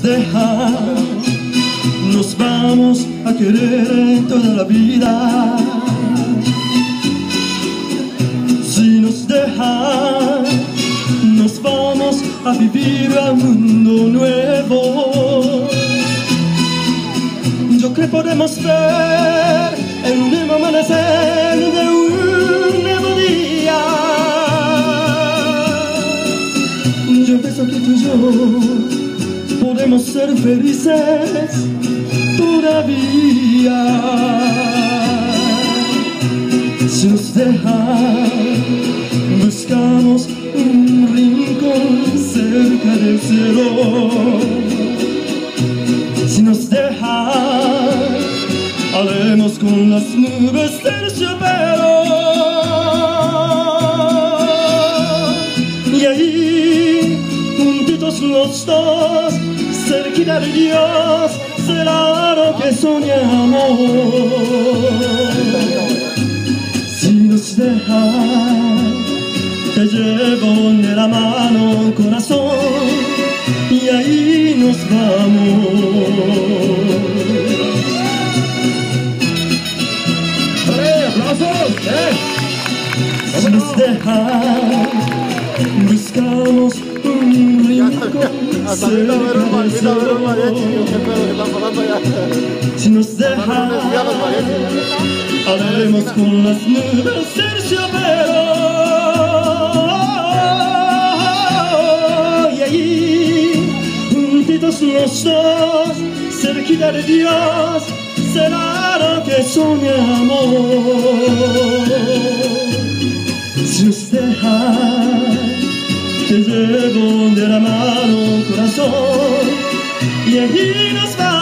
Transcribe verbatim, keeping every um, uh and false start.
deja, nos vamos a querer toda la vida. Si nos deja, nos vamos a vivir a un mundo nuevo. Yo creo que podemos ver el nuevo amanecer de un nuevo día. Yo pienso que tú y yo podemos ser felices todavía. Si nos deja, buscamos un rincón cerca del cielo. Si nos deja, haremos con las nubes del cielo. Y ahí, juntitos los dos, cerquita de Dios, será lo que soñamos. Si nos deja, te llevo de la mano, corazón, y ahí nos vamos. ¡Vale, aplausos! ¡Eh! Si nos deja, buscamos un rincón cerca del cielo. Si nos deja, haremos con las nubes del cielo. Y allí, juntitos los dos, cerquita de Dios, será lo que soñamos. Si nos deja, te llevo de la mano, corazón, y allí nos vamos.